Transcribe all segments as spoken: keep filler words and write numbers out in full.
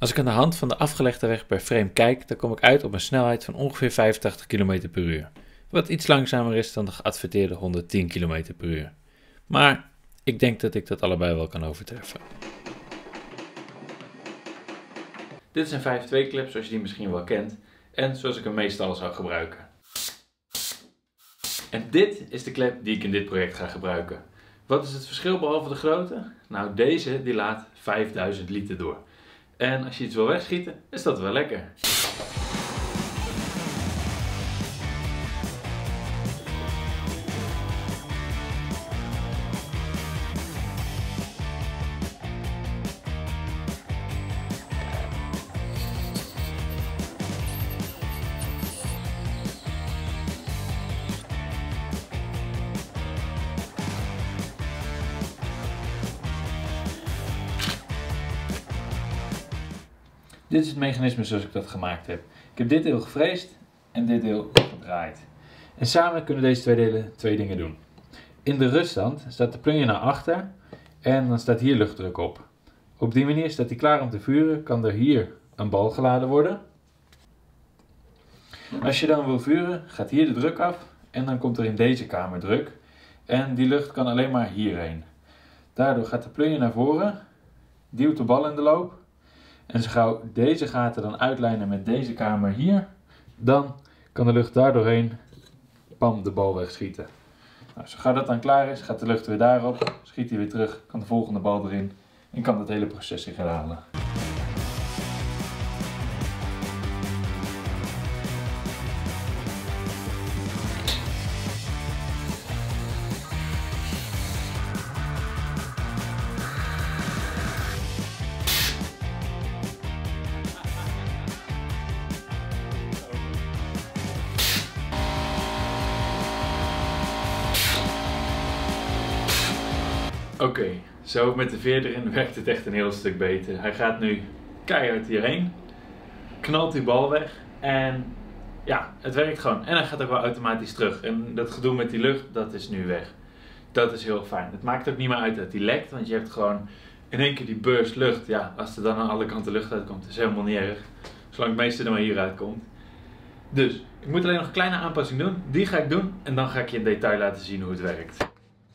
Als ik aan de hand van de afgelegde weg per frame kijk, dan kom ik uit op een snelheid van ongeveer vijfentachtig kilometer per uur. Wat iets langzamer is dan de geadverteerde honderdtien kilometer per uur. Maar ik denk dat ik dat allebei wel kan overtreffen. Dit is een vijf twee klep zoals je die misschien wel kent en zoals ik hem meestal zou gebruiken. En dit is de klep die ik in dit project ga gebruiken. Wat is het verschil behalve de grootte? Nou, deze die laat vijfduizend liter door. En als je iets wil wegschieten, is dat wel lekker. Dit is het mechanisme zoals ik dat gemaakt heb. Ik heb dit deel gefreesd en dit deel gedraaid. En samen kunnen deze twee delen twee dingen doen. In de ruststand staat de plunger naar achter en dan staat hier luchtdruk op. Op die manier staat hij klaar om te vuren, kan er hier een bal geladen worden. Als je dan wil vuren, gaat hier de druk af en dan komt er in deze kamer druk. En die lucht kan alleen maar hierheen. Daardoor gaat de plunger naar voren, duwt de bal in de loop. En zo gauw deze gaten dan uitlijnen met deze kamer hier, dan kan de lucht daar doorheen, pam, de bal wegschieten. Nou, zo gauw dat dan klaar is, gaat de lucht weer daarop, schiet hij weer terug, kan de volgende bal erin en kan het hele proces zich herhalen. Oké, okay, zo met de veer erin werkt het echt een heel stuk beter. Hij gaat nu keihard hierheen, knalt die bal weg en ja, het werkt gewoon. En hij gaat ook wel automatisch terug. En dat gedoe met die lucht, dat is nu weg. Dat is heel fijn. Het maakt ook niet meer uit dat die lekt, want je hebt gewoon in één keer die burst lucht. Ja, als er dan aan alle kanten lucht uitkomt, is helemaal niet erg. Zolang het meeste er maar hieruit komt. Dus, ik moet alleen nog een kleine aanpassing doen. Die ga ik doen en dan ga ik je in detail laten zien hoe het werkt.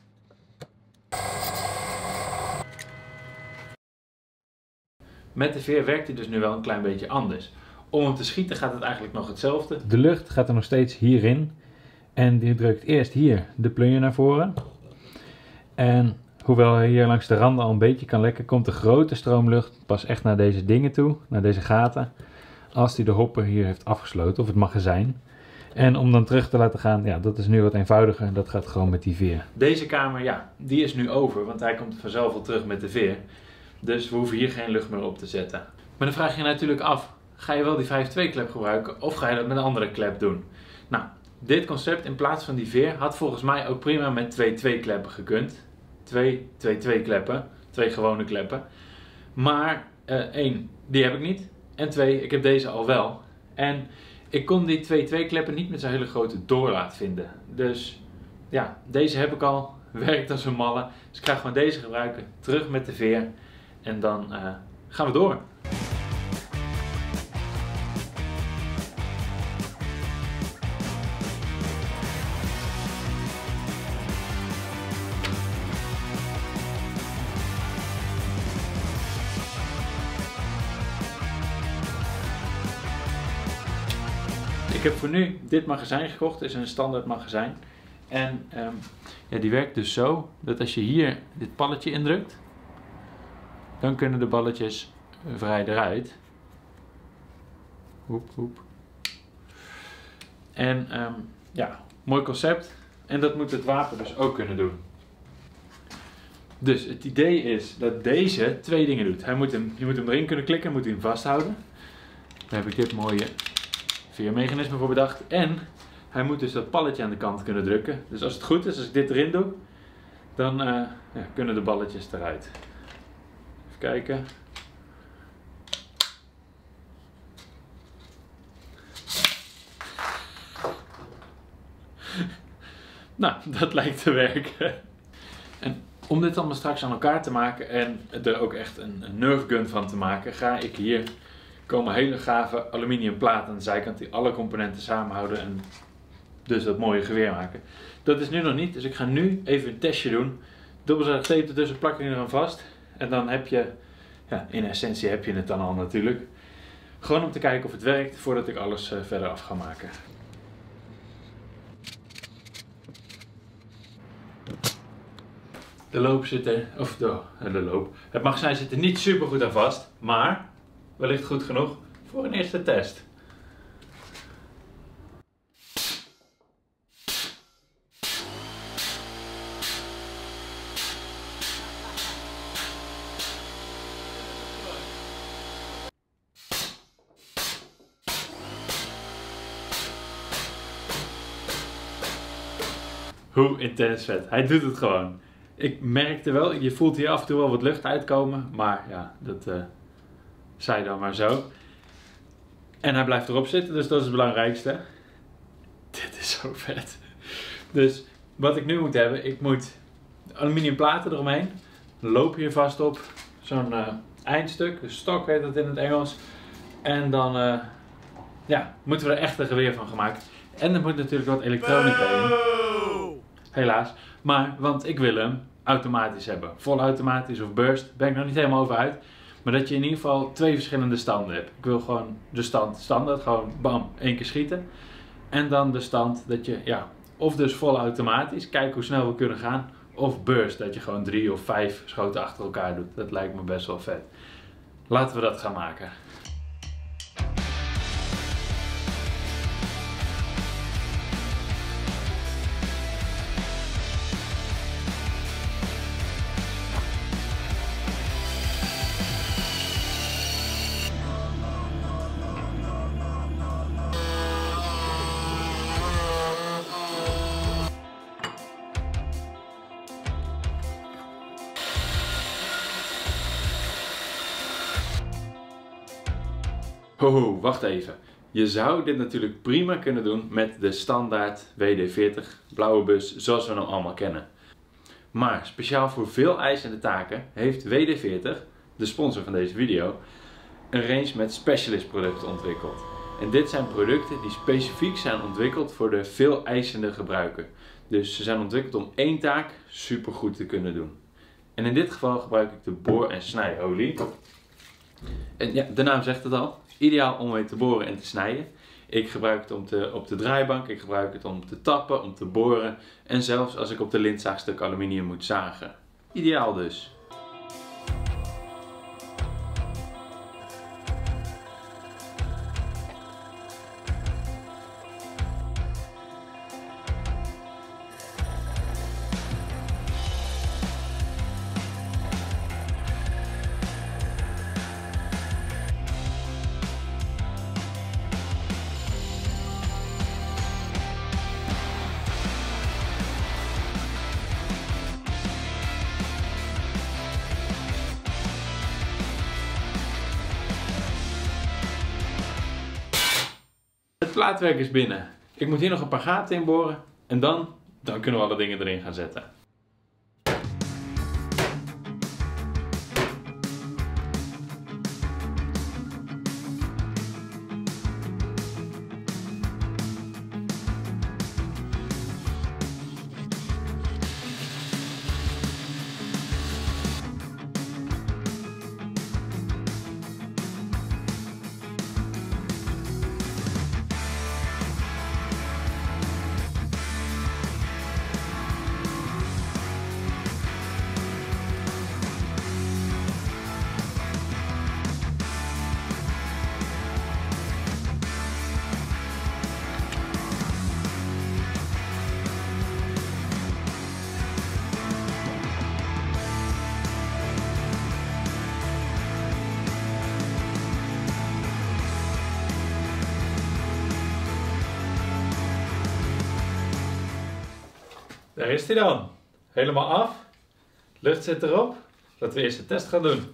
Met de veer werkt hij dus nu wel een klein beetje anders. Om hem te schieten gaat het eigenlijk nog hetzelfde. De lucht gaat er nog steeds hierin. En die drukt eerst hier de plunger naar voren. En hoewel hij hier langs de randen al een beetje kan lekken, komt de grote stroomlucht pas echt naar deze dingen toe, naar deze gaten. Als hij de hopper hier heeft afgesloten, of het magazijn. En om dan terug te laten gaan, ja, dat is nu wat eenvoudiger. Dat gaat gewoon met die veer. Deze kamer, ja, die is nu over, want hij komt vanzelf al terug met de veer. Dus we hoeven hier geen lucht meer op te zetten. Maar dan vraag je je natuurlijk af, ga je wel die vijf twee klep gebruiken of ga je dat met een andere klep doen? Nou, dit concept in plaats van die veer had volgens mij ook prima met twee twee kleppen gekund. Twee twee twee kleppen, twee gewone kleppen. Maar uh, één, die heb ik niet. En twee, ik heb deze al wel. En ik kon die twee twee kleppen niet met zo'n hele grote doorlaat vinden. Dus ja, deze heb ik al, werkt als een malle. Dus ik ga gewoon deze gebruiken, terug met de veer. En dan uh, gaan we door. Ik heb voor nu dit magazijn gekocht. Het is een standaard magazijn. En um, ja, die werkt dus zo dat als je hier dit palletje indrukt, dan kunnen de balletjes vrij eruit. Hoep, hoep. En um, ja, mooi concept. En dat moet het wapen dus ook kunnen doen. Dus het idee is dat deze twee dingen doet. Hij moet hem, je moet hem erin kunnen klikken, moet hij hem vasthouden. Daar heb ik dit mooie veermechanisme voor bedacht. En hij moet dus dat palletje aan de kant kunnen drukken. Dus als het goed is, als ik dit erin doe, dan uh, ja, kunnen de balletjes eruit. Even kijken. Nou, dat lijkt te werken. En Om dit allemaal straks aan elkaar te maken en er ook echt een, een Nerf gun van te maken, ga ik hier komen hele gave aluminium platen aan de zijkant die alle componenten samenhouden en dus dat mooie geweer maken. Dat is nu nog niet, dus ik ga nu even een testje doen. Dubbelzijdig tape ertussen, plak ik er aan vast en dan heb je, ja, in essentie heb je het dan al natuurlijk. Gewoon om te kijken of het werkt voordat ik alles uh, verder af ga maken. De loop zit er, of de, de loop, het magazijn zit er niet super goed aan vast, maar wellicht goed genoeg voor een eerste test. Hoe intens vet. Hij doet het gewoon. Ik merkte wel, je voelt hier af en toe wel wat lucht uitkomen, maar ja, dat uh, zei dan maar zo. En hij blijft erop zitten, dus dat is het belangrijkste. Dit is zo vet. Dus wat ik nu moet hebben, ik moet aluminium platen eromheen. Loop hier vast op zo'n uh, eindstuk, de stok heet dat in het Engels. En dan uh, ja, moeten we er echt een geweer van gemaakt. En er moet natuurlijk wat elektronica in. Helaas. Maar, want ik wil hem automatisch hebben. Volautomatisch of burst, ben ik nog niet helemaal over uit. Maar dat je in ieder geval twee verschillende standen hebt. Ik wil gewoon de stand standaard, gewoon bam, één keer schieten. En dan de stand dat je, ja, of dus volautomatisch, kijk hoe snel we kunnen gaan. Of burst, dat je gewoon drie of vijf schoten achter elkaar doet. Dat lijkt me best wel vet. Laten we dat gaan maken. Ho, wacht even. Je zou dit natuurlijk prima kunnen doen met de standaard W D veertig blauwe bus zoals we hem allemaal kennen. Maar speciaal voor veel eisende taken heeft W D veertig, de sponsor van deze video, een range met specialist producten ontwikkeld. En dit zijn producten die specifiek zijn ontwikkeld voor de veel eisende gebruiker. Dus ze zijn ontwikkeld om één taak supergoed te kunnen doen. En in dit geval gebruik ik de boor- en snijolie. En ja, de naam zegt het al. Ideaal om mee te boren en te snijden. Ik gebruik het om te, op de draaibank, ik gebruik het om te tappen, om te boren en zelfs als ik op de lintzaagstuk aluminium moet zagen. Ideaal dus. Het plaatwerk is binnen. Ik moet hier nog een paar gaten in boren en dan, dan kunnen we alle dingen erin gaan zetten. Daar is hij dan. Helemaal af. Lucht zit erop. Laten we eerst de test gaan doen.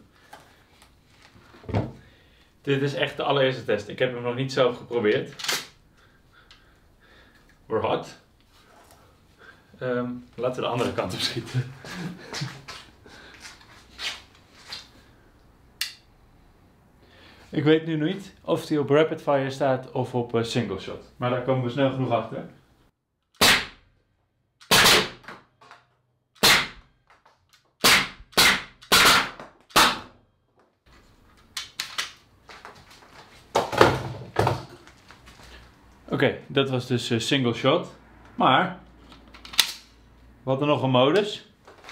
Dit is echt de allereerste test. Ik heb hem nog niet zelf geprobeerd. We're hot. Um, laten we de andere kant op schieten. Ik weet nu niet of die op rapid fire staat of op uh, single shot. Maar daar komen we snel genoeg achter. Oké, okay, dat was dus uh, single shot. Maar we hadden nog een modus.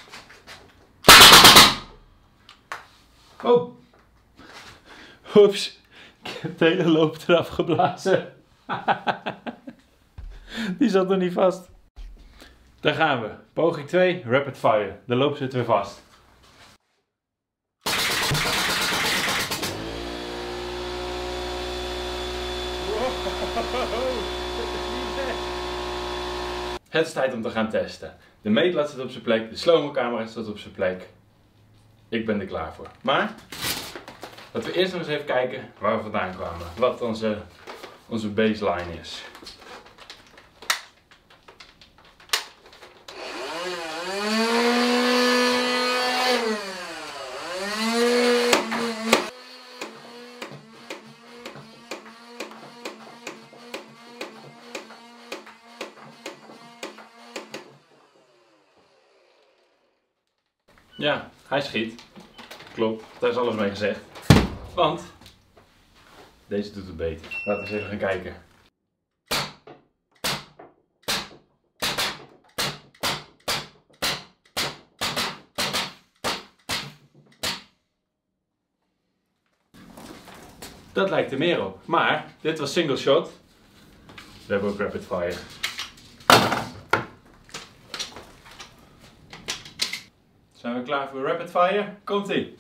Oh! Oeps, ik heb de hele loop eraf geblazen. Die zat er niet vast. Daar gaan we. Poging twee, rapid fire. De loop zit weer vast. Het is tijd om te gaan testen. De meetlat zit op zijn plek, de slow-mo camera staat op zijn plek. Ik ben er klaar voor. Maar laten we eerst nog eens even kijken waar we vandaan kwamen. Wat onze, onze baseline is. Ja, hij schiet. Klopt, daar is alles mee gezegd. Want deze doet het beter. Laten we eens even gaan kijken. Dat lijkt er meer op. Maar dit was single shot. We hebben ook rapid fire. Zijn we klaar voor rapid fire? Komt-ie!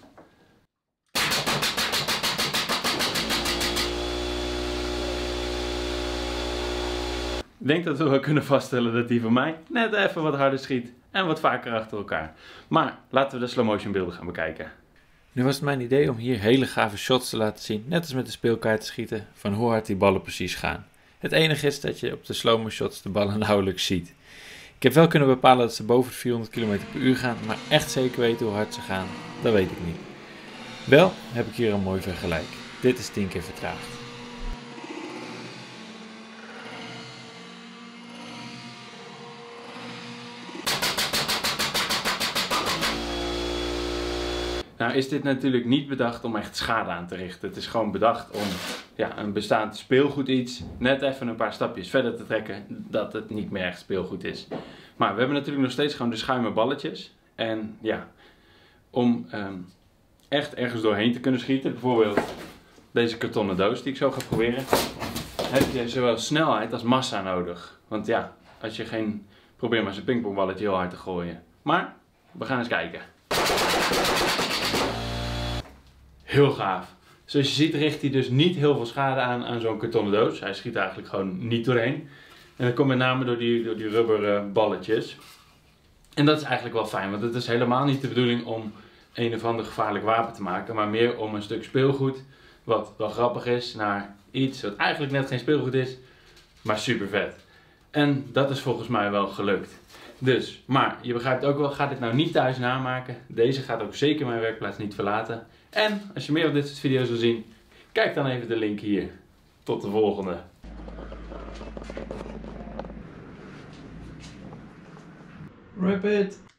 Ik denk dat we wel kunnen vaststellen dat die van mij net even wat harder schiet en wat vaker achter elkaar. Maar laten we de slow motion beelden gaan bekijken. Nu was het mijn idee om hier hele gave shots te laten zien, net als met de speelkaart schieten, van hoe hard die ballen precies gaan. Het enige is dat je op de slow mo shots de ballen nauwelijks ziet. Ik heb wel kunnen bepalen dat ze boven de vierhonderd kilometer per uur gaan, maar echt zeker weten hoe hard ze gaan, dat weet ik niet. Wel heb ik hier een mooi vergelijk. Dit is tien keer vertraagd. Nou is dit natuurlijk niet bedacht om echt schade aan te richten. Het is gewoon bedacht om ja, een bestaand speelgoed iets net even een paar stapjes verder te trekken dat het niet meer echt speelgoed is. Maar we hebben natuurlijk nog steeds gewoon de schuime balletjes. En ja, om um, echt ergens doorheen te kunnen schieten, bijvoorbeeld deze kartonnen doos die ik zo ga proberen, heb je zowel snelheid als massa nodig. Want ja, als je geen, probeer maar zo'n pingpongballetje heel hard te gooien. Maar we gaan eens kijken. Heel gaaf. Zoals je ziet richt hij dus niet heel veel schade aan aan zo'n kartonnen doos. Hij schiet eigenlijk gewoon niet doorheen. En dat komt met name door die, door die rubberen balletjes. En dat is eigenlijk wel fijn, want het is helemaal niet de bedoeling om een of ander gevaarlijk wapen te maken. Maar meer om een stuk speelgoed, wat wel grappig is, naar iets wat eigenlijk net geen speelgoed is, maar super vet. En dat is volgens mij wel gelukt. Dus, maar je begrijpt ook wel, ga dit nou niet thuis namaken. Deze gaat ook zeker mijn werkplaats niet verlaten. En als je meer van dit soort video's wil zien, kijk dan even de link hier. Tot de volgende. Rapid.